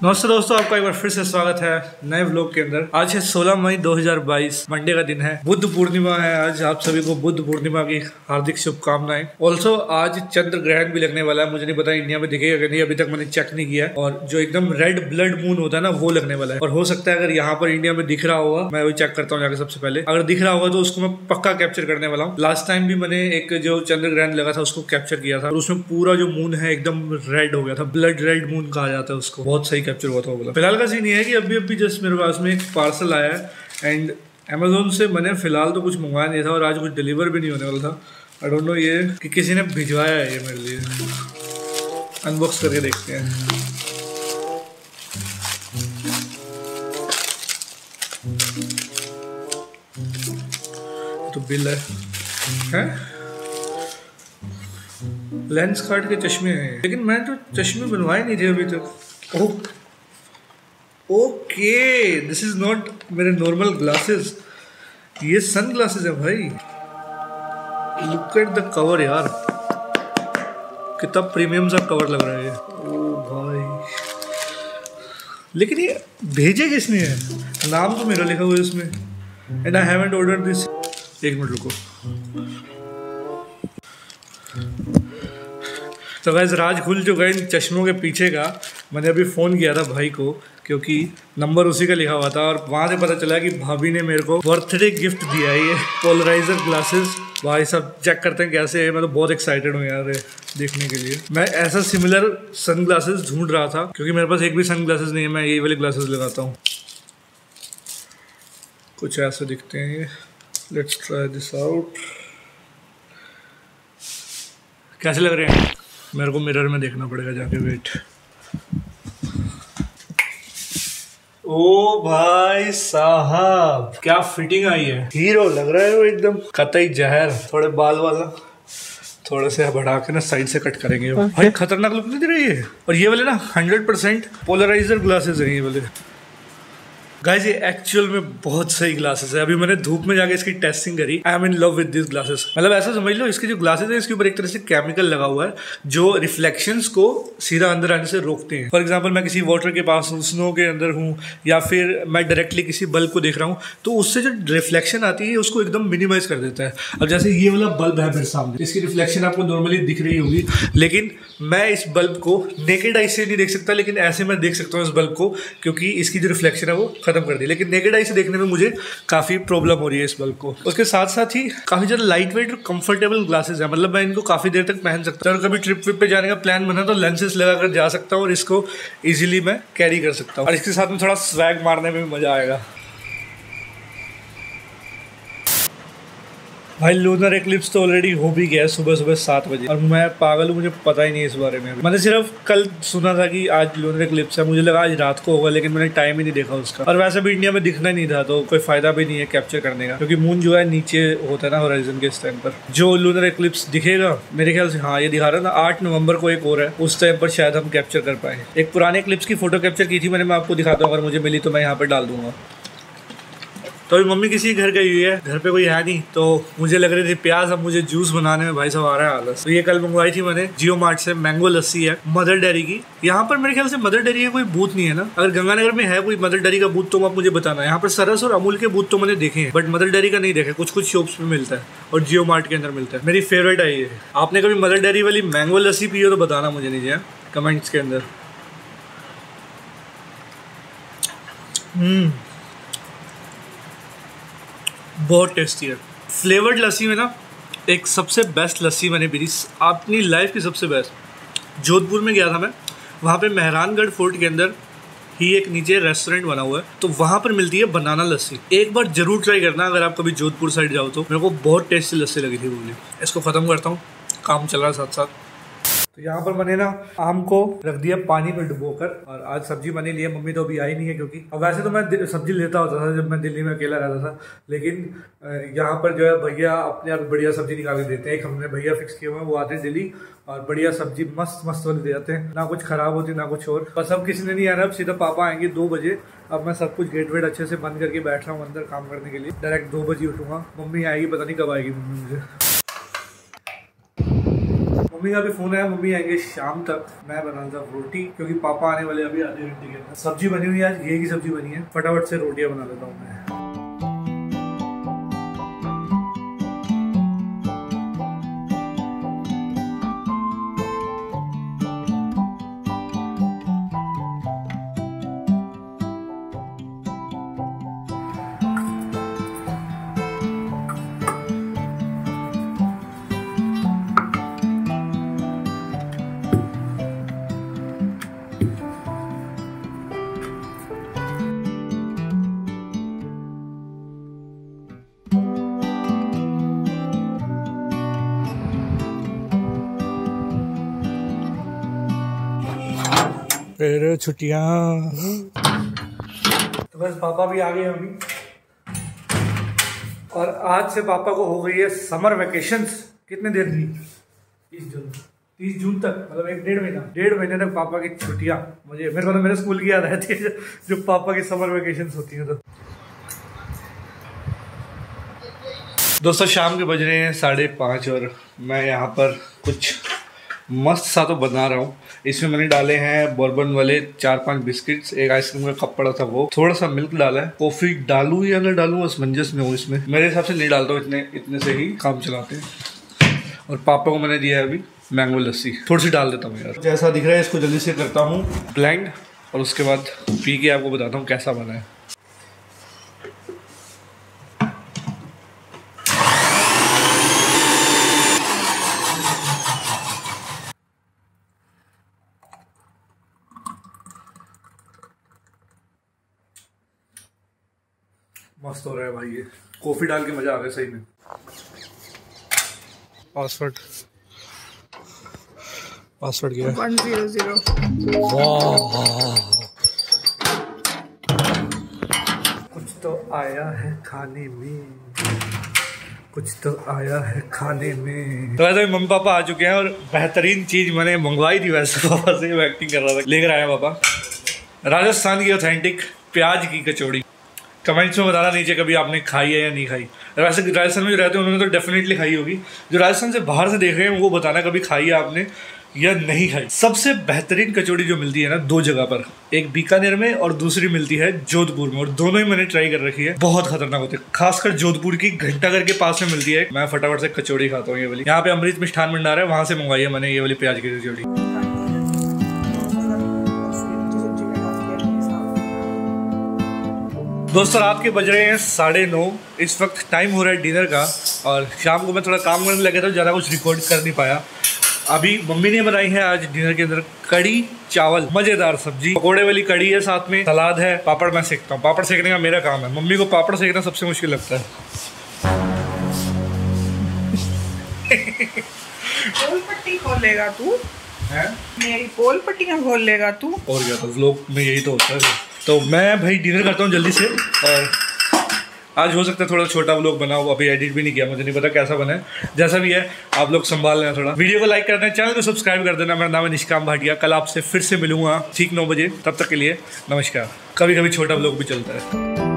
नमस्ते दोस्तों, आपका एक बार फिर से स्वागत है नए व्लॉग के अंदर। आज है 16 मई 2022, मंडे का दिन है, बुद्ध पूर्णिमा है। आज आप सभी को बुद्ध पूर्णिमा की हार्दिक शुभकामनाएं। ऑल्सो आज चंद्र ग्रहण भी लगने वाला है। मुझे नहीं पता इंडिया में दिखेगा कि नहीं, अभी तक मैंने चेक नहीं किया। और जो एकदम रेड ब्लड मून होता है ना, वो लगने वाला है। और हो सकता है अगर यहाँ पर इंडिया में दिख रहा होगा, मैं वही चेक करता हूँ जाकर सबसे पहले। अगर दिख रहा होगा तो उसको मैं पक्का कैप्चर करने वाला हूँ। लास्ट टाइम भी मैंने एक जो चंद्र ग्रहण लगा था उसको कैप्चर किया था और उसमें पूरा जो मून है एकदम रेड हो गया था। ब्लड रेड मून कहा जाता है उसको। बहुत सही कैप्चर हुआ था वो। फिलहाल का सीन ये है कि अभी जस्ट मेरे पास में एक पार्सल आया है एंड अमेजोन से मैंने फिलहाल तो कुछ मंगवाया नहीं था और आज कुछ डिलीवर भी नहीं होने वाला था। आई डोंट नो ये कि किसी ने भिजवाया है ये मेरे लिए। अनबॉक्स करके देखते हैं। तो बिल है लेंस कार्ड के चश्मे हैं, लेकिन मैं तो चश्मे बनवाए नहीं थे अभी तक। ओके, दिस इज नॉट मेरे नॉर्मल ग्लासेस, ये सन ग्लासेस है भाई। लुक एट द कवर यार, कितना प्रीमियम सा कवर लग रहा है ये। ओ भाई, लेकिन ये भेजे किसने है? नाम तो मेरा लिखा हुआ है इसमें and I haven't ordered this. एक मिनट रुको। तो गाइस, राज खुल चुका है इन चश्मों के पीछे का। मैंने अभी फ़ोन किया था भाई को क्योंकि नंबर उसी का लिखा हुआ था और वहाँ से पता चला कि भाभी ने मेरे को बर्थडे गिफ्ट दिया है ये पोलराइजर ग्लासेस। भाई सब चेक करते हैं कैसे है। मैं तो बहुत एक्साइटेड हूँ यार देखने के लिए। मैं ऐसा सिमिलर सन ग्लासेस ढूंढ रहा था क्योंकि मेरे पास एक भी सन ग्लासेस नहीं है। मैं यही वाले ग्लासेस लगाता हूँ। कुछ ऐसे दिखते हैं ये। Let's try this out. कैसे लग रहे हैं? मेरे को मिरर में देखना पड़ेगा जाके। वेट। ओ भाई साहब, क्या फिटिंग आई है। हीरो लग रहा है वो एकदम। कतई जहर। थोड़े बाल वाला थोड़े से बढ़ा के ना साइड से कट करेंगे भाई। खतरनाक लुक नहीं दे रही है। और ये वाले ना 100% पोलराइजर ग्लासेस हैं ये वाले। गाइस, ये एक्चुअल में बहुत सही ग्लासेस है। अभी मैंने धूप में जाके इसकी टेस्टिंग करी। I am in love with this glasses. मतलब ऐसा समझ लो, इसके जो ग्लासेस है इसके ऊपर एक तरह से केमिकल लगा हुआ है जो रिफ्लेक्शंस को सीधा अंदर आने से रोकते हैं। फॉर एग्जांपल, मैं किसी वाटर के पास हूँ, स्नो के अंदर हूँ, या फिर मैं डायरेक्टली किसी बल्ब को देख रहा हूँ, तो उससे जो रिफ्लेक्शन आती है उसको एकदम मिनिमाइज कर देता है। अब जैसे ये वाला बल्ब है मेरे सामने, इसकी रिफ्लेक्शन आपको नॉर्मली दिख रही होगी, लेकिन मैं इस बल्ब को नेकेड आई से नहीं देख सकता, लेकिन ऐसे मैं देख सकता हूँ इस बल्ब को क्योंकि इसकी जो रिफ्लेक्शन है वो खत्म कर दी। लेकिन नेकेड आई से देखने में मुझे काफी प्रॉब्लम हो रही है इस बल्ब को। उसके साथ साथ ही काफी ज्यादा लाइट वेट और कंफर्टेबल ग्लासेस है। मतलब मैं इनको काफी देर तक पहन सकता हूँ। और कभी ट्रिप विप पे जाने का प्लान बना तो लेंसेज लगाकर जा सकता हूँ और इसको इजीली मैं कैरी कर सकता हूँ। और इसके साथ में थोड़ा स्वैग मारने में भी मजा आएगा। भाई, लूनर एक्लिप्स तो ऑलरेडी हो भी गया है सुबह 7 बजे और मैं पागल हूँ, मुझे पता ही नहीं इस बारे में। मैंने सिर्फ कल सुना था कि आज लूनर एक्लिप्स है। मुझे लगा आज रात को होगा, लेकिन मैंने टाइम ही नहीं देखा उसका। और वैसे भी इंडिया में दिखना नहीं था तो कोई फायदा भी नहीं है कैप्चर करने का, क्योंकि मून जो है नीचे होता है ना होराइजन के इस टाइम पर। जो लूनर एक्लिप्स दिखेगा मेरे ख्याल से, हाँ ये दिखा रहा था 8 नवंबर को एक और है, उस टाइम पर शायद हम कैप्चर कर पाए। एक पुराने एक्लिप्स की फोटो कैप्चर की थी मैंने, मैं आपको दिखाता हूँ। अगर मुझे मिली तो मैं यहाँ पर डाल दूंगा। तो अभी मम्मी किसी घर गई हुई है, घर पे कोई है नहीं, तो मुझे लग रही थी प्याज। अब मुझे जूस बनाने में भाई साहब आ रहा है आलस। तो ये कल मंगवाई थी मैंने जियो मार्ट से, मैंगो लस्सी है मदर डेयरी की। यहाँ पर मेरे ख्याल से मदर डेयरी का कोई बूथ नहीं है ना। अगर गंगानगर में है कोई मदर डेयरी का बूथ तो आप मुझे बताना। यहाँ पर सरस और अमूल के बूथ तो मैंने देखे हैं, बट मदर डेयरी का नहीं देखे। कुछ कुछ शॉप्स में मिलता है और जियो मार्ट के अंदर मिलता है। मेरी फेवरेट है ये। आपने कभी मदर डेयरी वाली मैंगो लस्सी पी हो तो बताना मुझे नीचे कमेंट्स के अंदर। बहुत टेस्टी है। फ्लेवर्ड लस्सी में ना एक सबसे बेस्ट लस्सी मैंने पी थी अपनी लाइफ की, सबसे बेस्ट। जोधपुर में गया था मैं, वहाँ पे मेहरानगढ़ फोर्ट के अंदर ही एक नीचे रेस्टोरेंट बना हुआ है, तो वहाँ पर मिलती है बनाना लस्सी। एक बार जरूर ट्राई करना अगर आप कभी जोधपुर साइड जाओ तो। मेरे को बहुत टेस्टी लस्सी लगी थी वो। इसको ख़त्म करता हूँ, काम चल रहा है साथ साथ। तो यहाँ पर मैंने ना आम को रख दिया पानी में डुबोकर और आज सब्जी बनी ली है। मम्मी तो अभी आई नहीं है क्योंकि अब वैसे तो मैं सब्जी लेता होता था जब मैं दिल्ली में अकेला रहता था, लेकिन यहाँ पर जो है भैया अपने आप बढ़िया सब्जी निकाल के देते हैं। एक हमने भैया फिक्स किए हुए हैं, वो आते हैं दिल्ली और बढ़िया सब्जी मस्त मस्त वाली दे जाते हैं, ना कुछ खराब होती ना कुछ और। बस अब किसी ने नहीं आना, अब सीधा पापा आएंगे 2 बजे। अब मैं सब कुछ गेट वेट अच्छे से बंद करके बैठ रहा हूँ अंदर काम करने के लिए। डायरेक्ट 2 बजे उठूंगा। मम्मी आएगी, पता नहीं कब आएगी मम्मी मुझे। मम्मी का भी फोन आया, मम्मी आएंगे शाम तक। मैं बना था रोटी क्योंकि पापा आने वाले अभी आधे घंटे के अंदर। सब्जी बनी हुई है, आज घी की सब्जी बनी है, फटाफट से रोटियां बना लेता हूँ मैं। फिर छुट्टियां। तो बस पापा भी आ गए अभी, और आज से पापा को हो गई है समर वेकेशंस। कितने देर की? 30 जून तक, मतलब 1.5 महीने तक पापा की छुट्टियां। मुझे मेरे को तो मेरे स्कूल की याद रहती है जो पापा की समर वेकेशंस होती है। तो दोस्तों शाम के बज रहे हैं 5:30 और मैं यहाँ पर कुछ मस्त सा तो बना रहा हूँ। इसमें मैंने डाले हैं बॉर्बन वाले 4-5 बिस्किट्स, एक आइसक्रीम का कप पड़ा था वो, थोड़ा सा मिल्क डाला है। कॉफी डालूं या ना डालूं असमंजस में हूँ इसमें। मेरे हिसाब से नहीं डालता हूँ, इतने से ही काम चलाते हैं। और पापा को मैंने दिया है अभी मैंगो लस्सी, थोड़ी सी डाल देता हूँ यार। जैसा दिख रहा है इसको जल्दी से करता हूँ ब्लेंड, और उसके बाद पी के आपको बताता हूँ कैसा बना है। मस्त हो रहा है भाई, ये कॉफी डाल के मजा आ गया सही में। पासवर्ड गया 100। कुछ तो आया है खाने में, कुछ तो आया है खाने में। तो वैसे मम्मी पापा आ चुके हैं और बेहतरीन चीज मैंने मंगवाई थी वैसे पापा से, मैं एक्टिंग कर रहा था। लेकर आया पापा राजस्थान की ऑथेंटिक प्याज की कचौड़ी। कमेंट्स में बताना नीचे कभी आपने खाई है या नहीं खाई। वैसे राजस्थान में जो रहते हैं उन्होंने तो डेफिनेटली खाई होगी। जो राजस्थान से बाहर से देख रहे हैं वो बताना कभी खाई है आपने या नहीं खाई। सबसे बेहतरीन कचौड़ी जो मिलती है ना 2 जगह पर, एक बीकानेर में और दूसरी मिलती है जोधपुर में, और दोनों ही मैंने ट्राई कर रखी है, बहुत खतरनाक होती है। खासकर जोधपुर की घंटाघर के पास में मिलती है। मैं फटाफट से कचौड़ी खाता हूँ ये वाली। यहाँ पे अमृत मिष्ठान भंडार है, वहां से मंगवाई है मैंने ये वाली प्याज की कचौड़ी। दोस्तों रात के बज रहे हैं 9:30। इस वक्त टाइम हो रहा है डिनर का, और शाम को मैं थोड़ा काम करने लगा था, ज़्यादा कुछ रिकॉर्ड कर नहीं पाया। अभी मम्मी ने बनाई है आज डिनर के अंदर कड़ी चावल, मज़ेदार सब्जी, पकोड़े वाली कड़ी है, साथ में सलाद है, पापड़ मैं सेकता हूँ। पापड़ सेकने का मेरा काम है, मम्मी को पापड़ सेकना सबसे मुश्किल लगता है। पोल पट्टी खोलेगा तू है? मेरी पोल पट्टियाँ खोल लेगा तू। और क्या, तो व्लॉग में यही तो होता है। तो मैं भाई डिनर करता हूँ जल्दी से, और आज हो सकता है थोड़ा छोटा व्लॉग बना हो, अभी एडिट भी नहीं किया, मुझे नहीं पता कैसा बना है। जैसा भी है आप लोग संभाल लेना थोड़ा। वीडियो को लाइक कर देना, चैनल को सब्सक्राइब कर देना। मेरा नाम है निष्काम भाटिया। कल आपसे फिर से मिलूंगा ठीक 9 बजे, तब तक के लिए नमस्कार। कभी कभी छोटा व्लॉग भी चलता है।